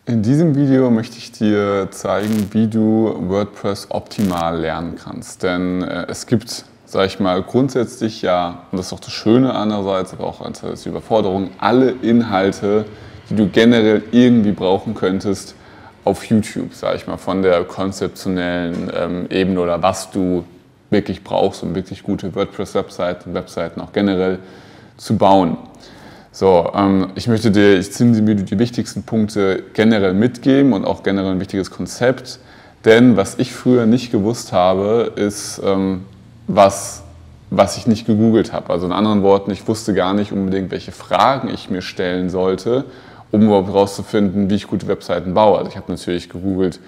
In diesem Video möchte ich dir zeigen, wie du WordPress optimal lernen kannst. Denn es gibt, sage ich mal, grundsätzlich ja, und das ist auch das Schöne einerseits, aber auch als die Überforderung, alle Inhalte, die du generell irgendwie brauchen könntest, auf YouTube, sage ich mal, von der konzeptionellen Ebene oder was du wirklich brauchst, um wirklich gute Webseiten auch generell zu bauen. So, ich möchte dir, ich ziehe dir die wichtigsten Punkte generell mitgeben und auch generell ein wichtiges Konzept, denn was ich früher nicht gewusst habe, ist, was ich nicht gegoogelt habe. Also in anderen Worten, ich wusste gar nicht unbedingt, welche Fragen ich mir stellen sollte, um überhaupt herauszufinden, wie ich gute Webseiten baue. Also ich habe natürlich gegoogelt,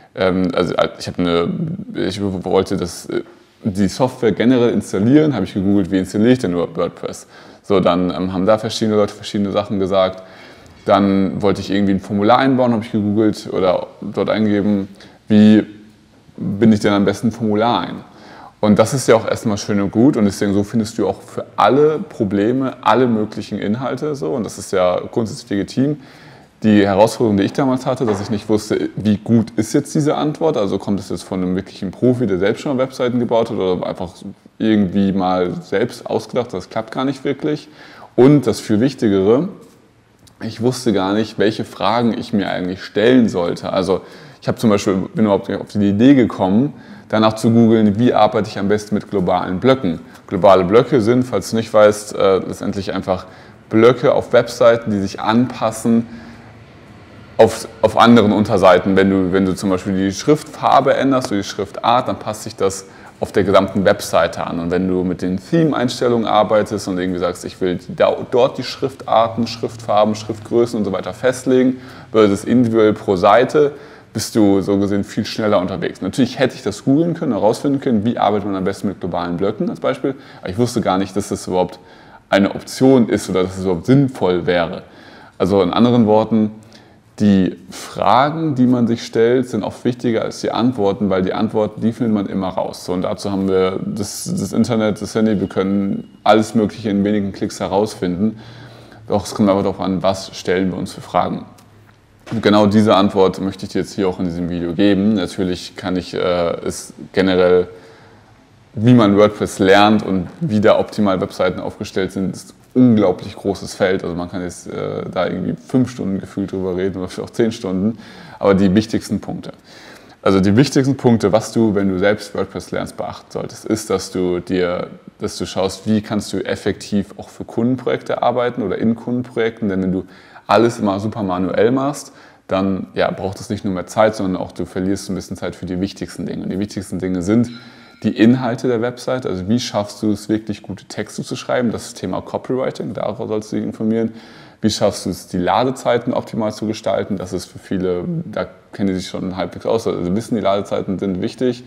ich wollte die Software generell installieren, habe ich gegoogelt, wie installiere ich denn überhaupt WordPress. So, dann haben da verschiedene Leute verschiedene Sachen gesagt. Dann wollte ich irgendwie ein Formular einbauen, habe ich gegoogelt oder dort eingegeben, wie binde ich denn am besten ein Formular ein. Und das ist ja auch erstmal schön und gut und deswegen so findest du auch für alle Probleme alle möglichen Inhalte so und das ist ja grundsätzlich legitim. Die Herausforderung, die ich damals hatte, dass ich nicht wusste, wie gut ist jetzt diese Antwort, also kommt es jetzt von einem wirklichen Profi, der selbst schon Webseiten gebaut hat oder einfach irgendwie mal selbst ausgedacht, das klappt gar nicht wirklich. Und das viel Wichtigere, ich wusste gar nicht, welche Fragen ich mir eigentlich stellen sollte. Also ich habe zum Beispiel, bin überhaupt auf die Idee gekommen, danach zu googeln, wie arbeite ich am besten mit globalen Blöcken. Globale Blöcke sind, falls du nicht weißt, letztendlich einfach Blöcke auf Webseiten, die sich anpassen auf anderen Unterseiten. Wenn du zum Beispiel die Schriftfarbe änderst oder die Schriftart, dann passt sich das auf der gesamten Webseite an. Und wenn du mit den Theme-Einstellungen arbeitest und irgendwie sagst, ich will dort die Schriftarten, Schriftfarben, Schriftgrößen und so weiter festlegen, versus individuell pro Seite, bist du so gesehen viel schneller unterwegs. Natürlich hätte ich das googeln können, herausfinden können, wie arbeitet man am besten mit globalen Blöcken als Beispiel, aber ich wusste gar nicht, dass das überhaupt eine Option ist oder dass es überhaupt sinnvoll wäre. Also in anderen Worten, die Fragen, die man sich stellt, sind oft wichtiger als die Antworten, weil die Antworten, die findet man immer raus. So, und dazu haben wir das Internet, das Handy, wir können alles Mögliche in wenigen Klicks herausfinden. Doch es kommt aber darauf an, was stellen wir uns für Fragen. Und genau diese Antwort möchte ich dir jetzt hier auch in diesem Video geben. Natürlich kann ich es generell, wie man WordPress lernt und wie da optimal Webseiten aufgestellt sind, ist unglaublich großes Feld. Also man kann jetzt da irgendwie 5 Stunden gefühlt drüber reden oder vielleicht auch 10 Stunden. Aber die wichtigsten Punkte. Also die wichtigsten Punkte, was du, wenn du selbst WordPress lernst, beachten solltest, ist, dass du schaust, wie kannst du effektiv auch für Kundenprojekte arbeiten oder in Kundenprojekten. Denn wenn du alles immer super manuell machst, dann braucht es nicht nur mehr Zeit, sondern auch du verlierst ein bisschen Zeit für die wichtigsten Dinge. Und die wichtigsten Dinge sind die Inhalte der Website, also wie schaffst du es, wirklich gute Texte zu schreiben, das ist das Thema Copywriting, darauf sollst du dich informieren. Wie schaffst du es, die Ladezeiten optimal zu gestalten, das ist für viele, da kennen die sich schon halbwegs aus, also wissen, die Ladezeiten sind wichtig.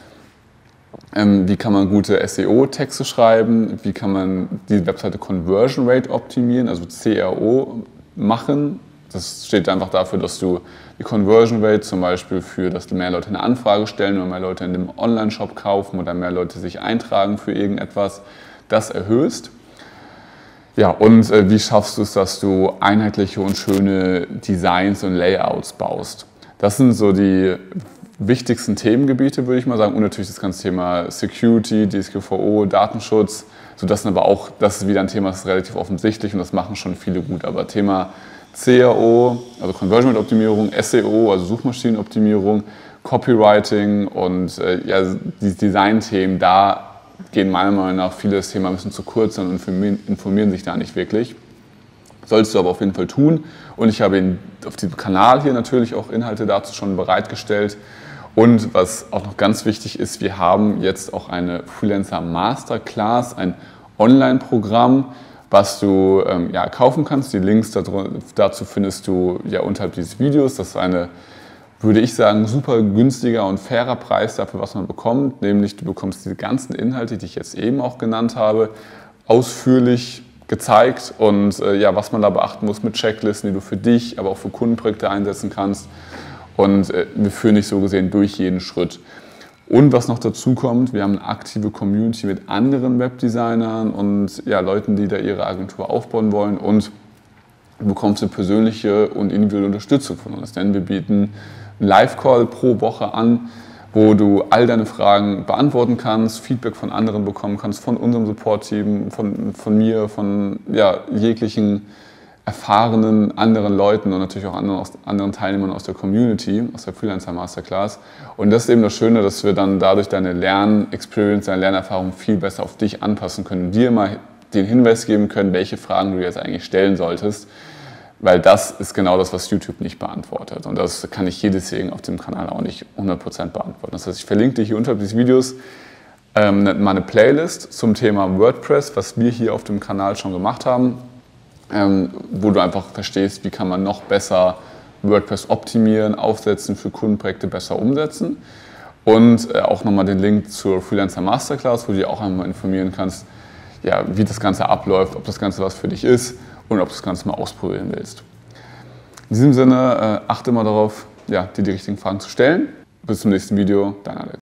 Wie kann man gute SEO-Texte schreiben, wie kann man die Webseite Conversion Rate optimieren, also CRO machen. Das steht einfach dafür, dass du die Conversion Rate zum Beispiel dass mehr Leute eine Anfrage stellen oder mehr Leute in dem Online-Shop kaufen oder mehr Leute sich eintragen für irgendetwas, das erhöhst. Ja, und wie schaffst du es, dass du einheitliche und schöne Designs und Layouts baust? Das sind so die wichtigsten Themengebiete, würde ich mal sagen. Und natürlich das ganze Thema Security, DSGVO, Datenschutz. Das ist wieder ein Thema, das ist relativ offensichtlich und das machen schon viele gut. Aber Thema CRO, also Conversion Rate Optimierung, SEO, also Suchmaschinenoptimierung, Copywriting und die Design-Themen, da gehen meiner Meinung nach viele das Thema ein bisschen zu kurz und informieren sich da nicht wirklich. Solltest du aber auf jeden Fall tun. Und ich habe auf diesem Kanal hier natürlich auch Inhalte dazu schon bereitgestellt. Und was auch noch ganz wichtig ist, wir haben jetzt auch eine Freelancer Masterclass, ein Online-Programm, was du kaufen kannst. Die Links dazu findest du unterhalb dieses Videos. Das ist eine, würde ich sagen, super günstiger und fairer Preis dafür, was man bekommt. Nämlich du bekommst diese ganzen Inhalte, die ich jetzt eben auch genannt habe, ausführlich gezeigt und was man da beachten muss mit Checklisten, die du für dich, aber auch für Kundenprojekte einsetzen kannst. Und wir führen dich so gesehen durch jeden Schritt. Und was noch dazu kommt, wir haben eine aktive Community mit anderen Webdesignern und Leuten, die da ihre Agentur aufbauen wollen. Und bekommst du persönliche und individuelle Unterstützung von uns. Denn wir bieten einen Live-Call pro Woche an, wo du all deine Fragen beantworten kannst, Feedback von anderen bekommen kannst, von unserem Support-Team, von mir, von jeglichen erfahrenen anderen Leuten und natürlich auch anderen Teilnehmern aus der Community, aus der Freelancer Masterclass. Und das ist eben das Schöne, dass wir dann dadurch deine Lern-Experience, deine Lernerfahrung viel besser auf dich anpassen können und dir mal den Hinweis geben können, welche Fragen du jetzt eigentlich stellen solltest, weil das ist genau das, was YouTube nicht beantwortet. Und das kann ich hier deswegen auf dem Kanal auch nicht 100% beantworten. Das heißt, ich verlinke dir hier unterhalb des Videos mal eine Playlist zum Thema WordPress, was wir hier auf dem Kanal schon gemacht haben, wo du einfach verstehst, wie kann man noch besser WordPress optimieren, aufsetzen, für Kundenprojekte besser umsetzen. Und auch nochmal den Link zur Freelancer Masterclass, wo du dich auch einmal informieren kannst, ja, wie das Ganze abläuft, ob das Ganze was für dich ist und ob du das Ganze mal ausprobieren willst. In diesem Sinne, achte mal darauf, dir die richtigen Fragen zu stellen. Bis zum nächsten Video, dein Alex.